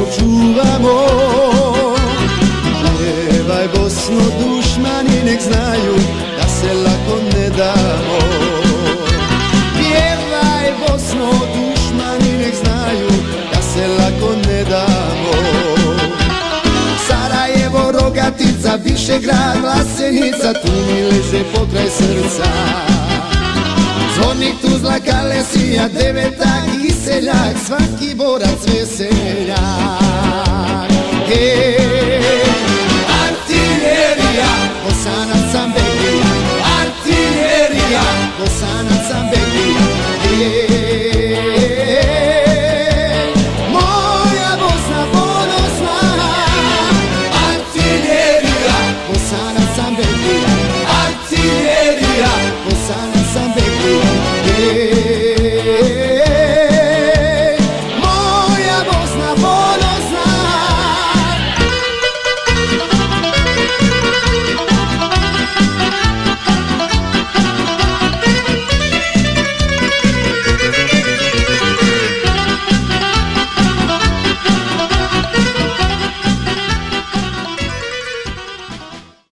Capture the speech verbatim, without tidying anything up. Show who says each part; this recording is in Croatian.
Speaker 1: čuvamo. Pjevaj Bosno dušmani nek znaju da se lako ne damo. Pjevaj Bosno dušmani nek znaju da se lako ne damo. Sarajevo, Rogatica, Višegrad, Vlasenica, tu mi leže pokraj srca. Zvornik, Tuzla, Kalesija, Deveta, Kiseljak, svaki borac veseljak. Hej, artiljerija, Bosanac sam Begija, artiljerija, Bosanac sam Begija. Hej, moja Bosna ponosna, artiljerija, Bosanac sam Begija, artiljerija, Bosanac sam Begija.